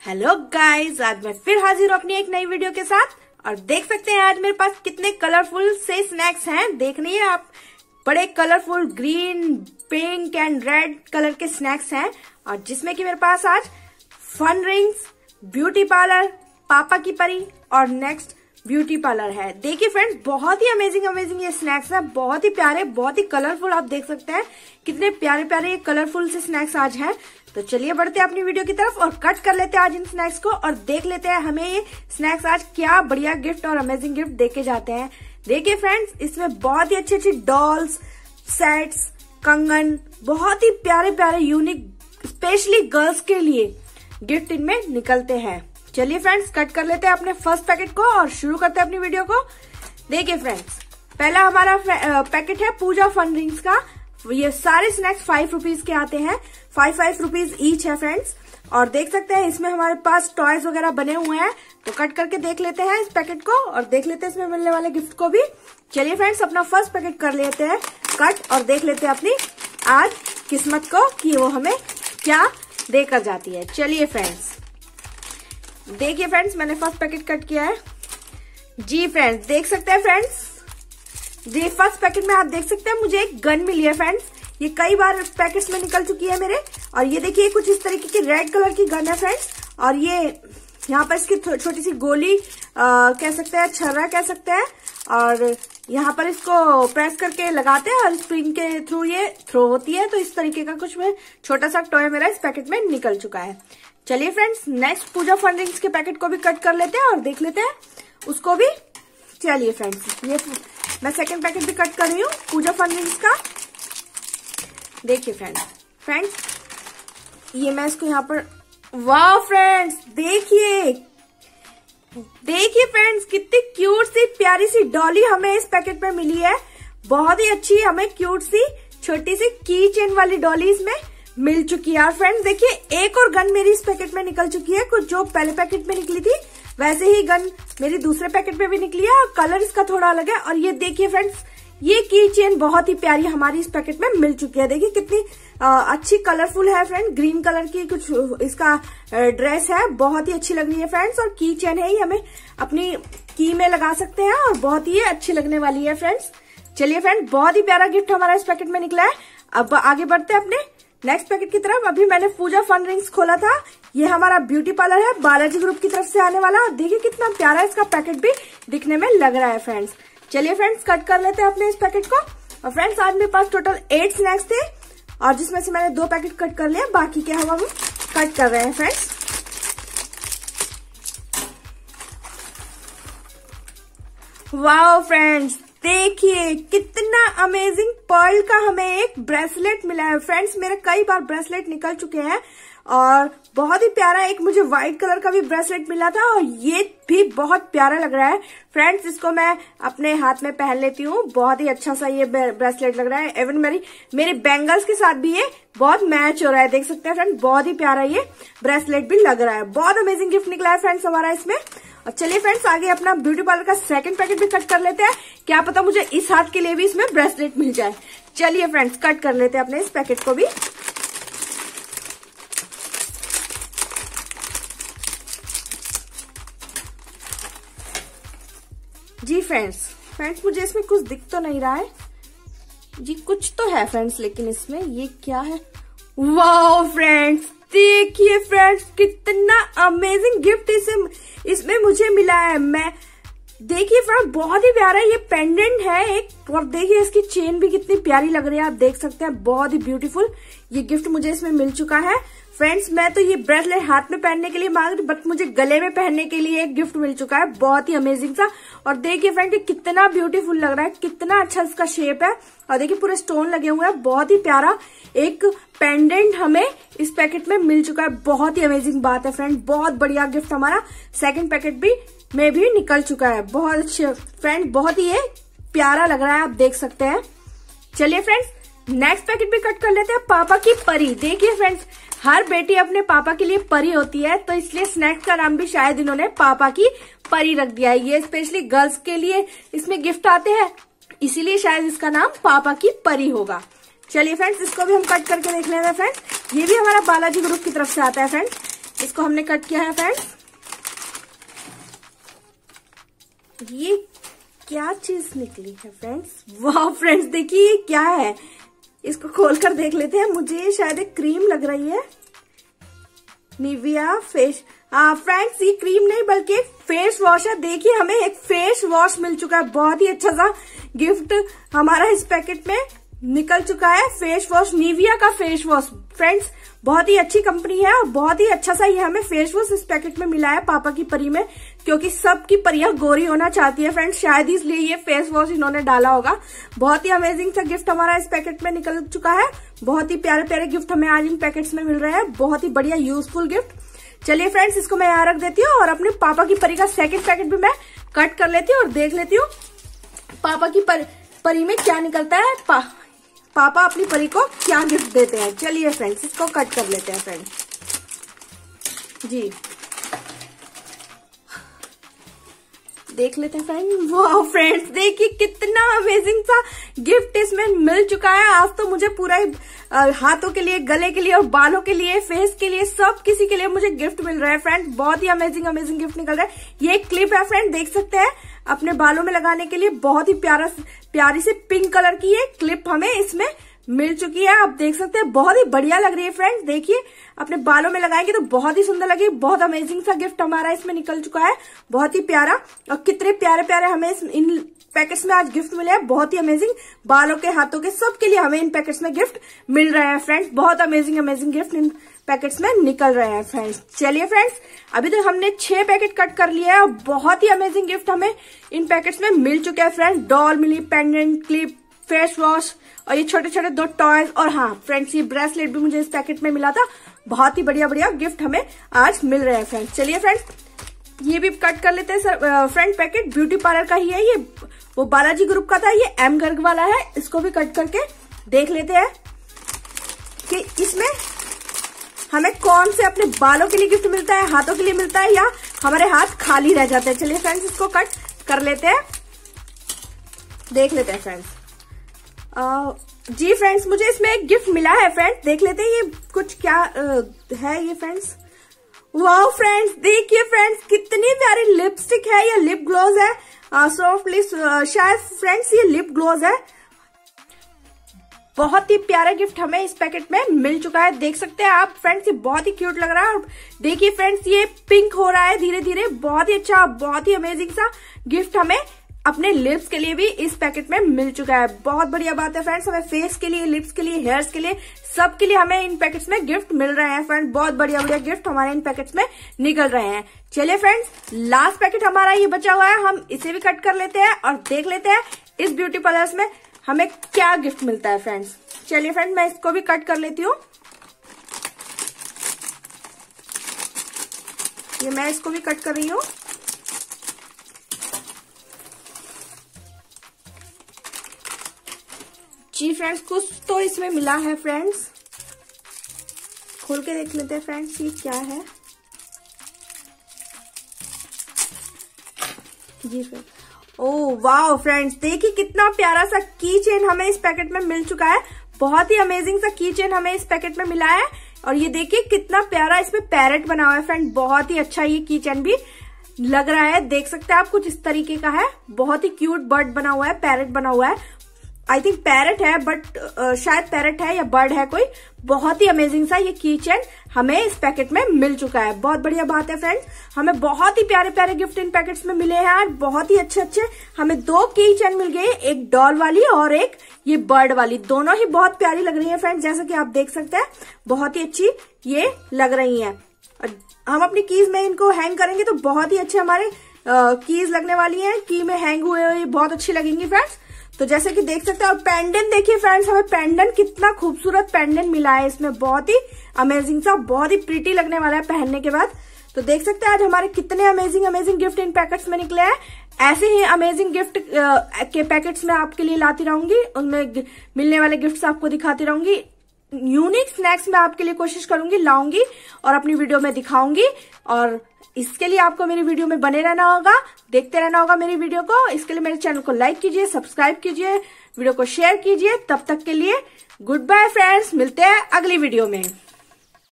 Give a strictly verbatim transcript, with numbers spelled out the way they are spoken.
Hello guys, आज मैं फिर हाजिर हूँ अपनी एक नई वीडियो के साथ। और देख सकते हैं आज मेरे पास कितने कलरफुल से स्नैक्स हैं। देख रही हैं आप, बड़े colourful green, pink and red colour के स्नैक्स हैं। और जिसमें कि मेरे पास आज फन रिंग्स, ब्यूटी पार्लर, पापा की परी और नेक्स्ट ब्यूटी पार्लर है। देखिए फ्रेंड्स, बहुत ही अमेजिंग अमेजिंग ये स्नैक्स हैं, बहुत ही प्यारे, बहुत ही कलरफुल। आप देख सकते हैं कितने प्यारे प्यारे ये कलरफुल से स्नैक्स आज हैं। तो चलिए बढ़ते हैं अपनी वीडियो की तरफ और कट कर लेते हैं आज इन स्नैक्स को और देख लेते हैं हमें ये स्नैक्स आज क्या बढ़िया गिफ्ट और अमेजिंग गिफ्ट देके जाते हैं। देखिए फ्रेंड्स, इसमें बहुत ही अच्छी अच्छी डॉल्स, सेट्स, कंगन, बहुत ही प्यारे प्यारे यूनिक स्पेशली गर्ल्स के लिए गिफ्ट इनमें निकलते हैं। चलिए फ्रेंड्स, कट कर लेते हैं अपने फर्स्ट पैकेट को और शुरू करते हैं अपनी वीडियो को। देखिए फ्रेंड्स, पहला हमारा पैकेट है पूजा फन रिंग्स का। ये सारे स्नैक्स फाइव रुपीज के आते हैं, फाइव फाइव रुपीज ईच है फ्रेंड्स। और देख सकते हैं इसमें हमारे पास टॉयज वगैरह बने हुए हैं। तो कट करके देख लेते हैं इस पैकेट को और देख लेते हैं इसमें मिलने वाले गिफ्ट को भी। चलिए फ्रेंड्स, अपना फर्स्ट पैकेट कर लेते हैं कट और देख लेते हैं अपनी आज किस्मत को कि वो हमें क्या देकर जाती है। चलिए फ्रेंड्स, देखिए फ्रेंड्स, मैंने फर्स्ट पैकेट कट किया है। जी फ्रेंड्स, देख सकते हैं फ्रेंड्स, जी फर्स्ट पैकेट में आप देख सकते हैं मुझे एक गन मिली है फ्रेंड्स। ये कई बार पैकेट्स में निकल चुकी है मेरे। और ये देखिए कुछ इस तरीके की रेड कलर की गन है फ्रेंड्स। और ये यहाँ पर इसकी छोटी सी गोली आ, कह सकते हैं, छर्रा कह सकते हैं। और यहाँ पर इसको प्रेस करके लगाते हैं और स्प्रिंग के थ्रू ये थ्रो होती है। तो इस तरीके का कुछ में छोटा सा टॉय मेरा इस पैकेट में निकल चुका है। चलिए friends, next Puja fun rings के पैकेट को भी कट कर लेते हैं और देख लेते हैं उसको भी। चलिए फ्रेंड्स, ये मैं सेकंड पैकेट भी कट कर रही हूँ पूजा फन रिंग्स का। देखिए फ्रेंड्स फ्रेंड्स ये मैं इसको यहाँ पर, वाह फ्रेंड्स, देखिए देखिए फ्रेंड्स, कितनी क्यूट सी प्यारी सी डॉली हमें इस पैकेट में मिली है। बहुत ही अच्छी हमें क्यूट सी छोटी सी की चेन वाली डॉली इसमें मिल चुकी है। और फ्रेंड्स देखिए, एक और गन मेरी इस पैकेट में निकल चुकी है। कुछ जो पहले पैकेट में निकली थी वैसे ही गन मेरी दूसरे पैकेट में भी निकली है और कलर इसका थोड़ा अलग है। और ये देखिए फ्रेंड्स, ये की चेन बहुत ही प्यारी हमारी इस पैकेट में मिल चुकी है। देखिए कितनी आ, अच्छी कलरफुल है फ्रेंड, ग्रीन कलर की कुछ इसका ड्रेस है, बहुत ही अच्छी लग रही है फ्रेंड्स। और की चेन है, ये हमें अपनी की में लगा सकते हैं और बहुत ही अच्छी लगने वाली है फ्रेंड्स। चलिए फ्रेंड, बहुत ही प्यारा गिफ्ट हमारा इस पैकेट में निकला है। अब आगे बढ़ते हैं अपने नेक्स्ट पैकेट की तरफ। अभी मैंने पूजा फन रिंग्स खोला था। ये हमारा ब्यूटी पार्लर है, बालाजी ग्रुप की तरफ से आने वाला। देखिए कितना प्यारा इसका पैकेट भी दिखने में लग रहा है फ्रेंड्स। चलिए फ्रेंड्स, कट कर लेते हैं अपने इस पैकेट को। और फ्रेंड्स, आज मेरे पास टोटल एट स्नैक्स थे और जिसमें से मैंने दो पैकेट कट कर लिए, बाकी के हम हम कट कर रहे हैं फ्रेंड्स। वाओ फ्रेंड्स, देखिए कितना अमेजिंग पर्ल का हमें एक ब्रेसलेट मिला है फ्रेंड्स। मेरे कई बार ब्रेसलेट निकल चुके हैं और बहुत ही प्यारा एक मुझे व्हाइट कलर का भी ब्रेसलेट मिला था और ये भी बहुत प्यारा लग रहा है फ्रेंड्स। इसको मैं अपने हाथ में पहन लेती हूँ, बहुत ही अच्छा सा ये ब्रेसलेट लग रहा है। इवन मेरी मेरे बैंगल्स के साथ भी ये बहुत मैच हो रहा है। देख सकते हैं फ्रेंड्स, बहुत ही प्यारा ये ब्रेसलेट भी लग रहा है। बहुत अमेजिंग गिफ्ट निकला है फ्रेंड्स हमारा इसमें। और चलिए फ्रेंड्स, आगे अपना ब्यूटी पार्लर का सेकंड पैकेट भी कट कर लेते हैं। क्या पता मुझे इस हाथ के लिए भी इसमें ब्रेसलेट मिल जाए। चलिए फ्रेंड्स, कट कर लेते हैं अपने इस पैकेट को भी। जी फ्रेंड्स फ्रेंड्स मुझे इसमें कुछ दिख तो नहीं रहा है जी, कुछ तो है फ्रेंड्स, लेकिन इसमें ये क्या है? वाओ फ्रेंड्स, देखिए फ्रेंड्स, कितना अमेजिंग गिफ्ट इसे इसमें मुझे मिला है। मैं देखिए फ्रेंड्स, बहुत ही प्यारा ये पेंडेंट है एक। और देखिए इसकी चेन भी कितनी प्यारी लग रही है, आप देख सकते हैं, बहुत ही ब्यूटीफुल ये गिफ्ट मुझे इसमें मिल चुका है फ्रेंड्स। मैं तो ये ब्रेसलेट हाथ में पहनने के लिए मांग रही, बट मुझे गले में पहनने के लिए एक गिफ्ट मिल चुका है, बहुत ही अमेजिंग सा। और देखिए फ्रेंड, कितना ब्यूटीफुल लग रहा है, कितना अच्छा इसका शेप है। और देखिए पूरे स्टोन लगे हुए हैं, बहुत ही प्यारा एक पेंडेंट हमें इस पैकेट में मिल चुका है। बहुत ही अमेजिंग बात है फ्रेंड, बहुत बढ़िया गिफ्ट हमारा सेकंड पैकेट भी में भी निकल चुका है। बहुत अच्छे फ्रेंड, बहुत ही ये प्यारा लग रहा है, आप देख सकते हैं। चलिए फ्रेंड्स, नेक्स्ट पैकेट भी कट कर लेते हैं, पापा की परी। देखिए फ्रेंड्स, हर बेटी अपने पापा के लिए परी होती है, तो इसलिए स्नैक्स का नाम भी शायद इन्होंने पापा की परी रख दिया है। ये स्पेशली गर्ल्स के लिए इसमें गिफ्ट आते हैं, इसीलिए शायद इसका नाम पापा की परी होगा। चलिए फ्रेंड्स, इसको भी हम कट करके देख लेते हैं फ्रेंड्स। ये भी हमारा बालाजी ग्रुप की तरफ से आता है फ्रेंड्स। इसको हमने कट किया है फ्रेंड्स। ये क्या चीज निकली है फ्रेंड्स? वाह फ्रेंड्स, देखिए ये क्या है, इसको खोलकर देख लेते हैं। मुझे शायद एक क्रीम लग रही है, निविया फेस। हाँ फ्रेंड्स, ये क्रीम नहीं बल्कि एक फेस वॉश है। देखिए हमें एक फेस वॉश मिल चुका है, बहुत ही अच्छा सा गिफ्ट हमारा इस पैकेट में निकल चुका है। फेस वॉश, निविया का फेस वॉश फ्रेंड्स, बहुत ही अच्छी कंपनी है और बहुत ही अच्छा सा ये हमें फेस वॉश इस पैकेट में मिला है पापा की परी में, क्योंकि सबकी परियां गोरी होना चाहती है फ्रेंड्स, शायद इसलिए ये फेस वॉश इन्होंने डाला होगा। बहुत ही अमेजिंग सा गिफ्ट हमारा इस पैकेट में निकल चुका है। बहुत ही प्यारे प्यारे गिफ्ट हमें आज इन पैकेट्स में मिल रहे हैं, बहुत ही बढ़िया यूजफुल गिफ्ट। चलिए फ्रेंड्स, इसको मैं यहाँ रख देती हूँ और अपने पापा की परी का सेकेंड पैकेट भी मैं कट कर लेती हूँ और देख लेती हूँ पापा की पर, परी में क्या निकलता है, पा, पापा अपनी परी को क्या गिफ्ट देते हैं। चलिए फ्रेंड्स, इसको कट कर लेते हैं फ्रेंड्स जी, देख लेते हैं फ्रेंड। वाह फ्रेंड्स, देखिए कितना अमेजिंग सा गिफ्ट इसमें मिल चुका है। आज तो मुझे पूरा ही हाथों के लिए, गले के लिए और बालों के लिए, फेस के लिए, सब किसी के लिए मुझे गिफ्ट मिल रहा है फ्रेंड। बहुत ही अमेजिंग अमेजिंग गिफ्ट निकल रहा है। ये एक क्लिप है फ्रेंड, देख सकते हैं अपने बालों में लगाने के लिए। बहुत ही प्यारा प्यारी से पिंक कलर की ये क्लिप हमें इसमें मिल चुकी है। आप देख सकते हैं बहुत ही बढ़िया लग रही है फ्रेंड्स। देखिए अपने बालों में लगाएंगे तो बहुत ही सुंदर लगेगी। बहुत अमेजिंग सा गिफ्ट हमारा इसमें निकल चुका है, बहुत ही प्यारा। और कितने प्यारे प्यारे हमें इस, इन पैकेट्स में आज गिफ्ट मिले हैं। बहुत ही अमेजिंग, बालों के, हाथों के, सबके लिए हमें इन पैकेट्स में गिफ्ट मिल रहे हैं फ्रेंड्स। बहुत अमेजिंग अमेजिंग गिफ्ट इन पैकेट्स में निकल रहे हैं फ्रेंड्स। चलिए फ्रेंड्स, अभी तक तो हमने छह पैकेट कट कर लिए हैं और बहुत ही अमेजिंग गिफ्ट हमें इन पैकेट्स में मिल चुके हैं फ्रेंड्स। डॉल मिली, पेंडेंट, क्लिप, फेस वॉश और ये छोटे छोटे दो टॉयज। और हाँ फ्रेंड्स, ये ब्रेसलेट भी मुझे इस पैकेट में मिला था। बहुत ही बढ़िया बढ़िया गिफ्ट हमें आज मिल रहे हैं फ्रेंड्स। चलिए फ्रेंड्स, ये भी कट कर लेते हैं sir friend. Packet beauty parlour का ही है, ये वो बालाजी ग्रुप का था, ये एम गर्ग वाला है। इसको भी कट करके देख लेते हैं कि इसमें हमें कौन से अपने बालों के लिए गिफ्ट मिलता है, हाथों के लिए मिलता है, या हमारे हाथ खाली रह जाते हैं। चलिए फ्रेंड्स, इसको कट कर लेते हैं, देख लेते हैं फ्रेंड्स। आ, जी फ्रेंड्स, मुझे इसमें एक गिफ्ट मिला है फ्रेंड्स, देख लेते हैं ये कुछ क्या आ, है ये फ्रेंड्स। वाओ फ्रेंड्स, देखिए फ्रेंड्स कितनी प्यारी लिपस्टिक है, ये लिप ग्लोज है, सॉफ्टली शायद फ्रेंड्स ये लिप ग्लोज है। बहुत ही प्यारा गिफ्ट हमें इस पैकेट में मिल चुका है, देख सकते हैं आप फ्रेंड्स। ये बहुत ही क्यूट लग रहा है। देखिए फ्रेंड्स, ये पिंक हो रहा है धीरे धीरे। बहुत ही अच्छा, बहुत ही अमेजिंग सा गिफ्ट हमें अपने लिप्स के लिए भी इस पैकेट में मिल चुका है। बहुत बढ़िया बात है फ्रेंड्स, हमें फेस के लिए, लिप्स के लिए, हेयर्स के लिए, सबके लिए हमें इन पैकेट्स में गिफ्ट मिल रहे हैं फ्रेंड। बहुत बढ़िया बढ़िया गिफ्ट हमारे इन पैकेट्स में निकल रहे हैं। चलिए फ्रेंड्स, लास्ट पैकेट हमारा ये बचा हुआ है, हम इसे भी कट कर लेते हैं और देख लेते हैं इस ब्यूटी पार्लर में हमें क्या गिफ्ट मिलता है फ्रेंड्स। चलिए फ्रेंड, मैं इसको भी कट कर लेती हूँ। ये मैं इसको भी कट कर रही हूँ। जी फ्रेंड्स, कुछ तो इसमें मिला है फ्रेंड्स, खोल के देख लेते हैं फ्रेंड्स ये क्या है। जी फ्रेंड्स, ओह वाओ फ्रेंड्स, देखिए कितना प्यारा सा की चेन हमें इस पैकेट में मिल चुका है। बहुत ही अमेजिंग सा की चेन हमें इस पैकेट में मिला है। और ये देखिए कितना प्यारा इसमें पैरेट बना हुआ है फ्रेंड। बहुत ही अच्छा ये की चेन भी लग रहा है, देख सकते हैं आप, कुछ इस तरीके का है। बहुत ही क्यूट बर्ड बना हुआ है, पैरेट बना हुआ है। आई थिंक पैरेट है, बट uh, शायद पैरेट है या बर्ड है कोई। बहुत ही अमेजिंग सा ये की चेन हमें इस पैकेट में मिल चुका है। बहुत बढ़िया बात है फ्रेंड्स, हमें बहुत ही प्यारे प्यारे गिफ्ट इन पैकेट्स में मिले हैं। बहुत ही अच्छे अच्छे हमें दो की चेन मिल गई, एक डॉल वाली और एक ये बर्ड वाली। दोनों ही बहुत प्यारी लग रही है फ्रेंड्स, जैसा कि आप देख सकते हैं। बहुत ही अच्छी ये लग रही है। हम अपनी कीज में इनको हैंग करेंगे तो बहुत ही अच्छे हमारे कीज लगने वाली है। की में हैंग हुए हुए बहुत अच्छी लगेंगी फ्रेंड्स। तो जैसे कि देख सकते हैं, और पेंडेंट देखिए फ्रेंड्स, हमें पेंडेंट कितना खूबसूरत पेंडेंट मिला है इसमें। बहुत ही अमेजिंग सा, बहुत ही प्रीटी लगने वाला है पहनने के बाद। तो देख सकते हैं आज हमारे कितने अमेजिंग अमेजिंग गिफ्ट इन पैकेट्स में निकले हैं। ऐसे ही अमेजिंग गिफ्ट के पैकेट्स में आपके लिए लाती रहूंगी, उनमें मिलने वाले गिफ्ट्स आपको दिखाती रहूंगी। यूनिक स्नैक्स में आपके लिए कोशिश करूंगी, लाऊंगी और अपनी वीडियो में दिखाऊंगी। और इसके लिए आपको मेरी वीडियो में बने रहना होगा, देखते रहना होगा मेरी वीडियो को। इसके लिए मेरे चैनल को लाइक कीजिए, सब्सक्राइब कीजिए, वीडियो को शेयर कीजिए। तब तक के लिए गुड बाय फ्रेंड्स, मिलते हैं अगली वीडियो में।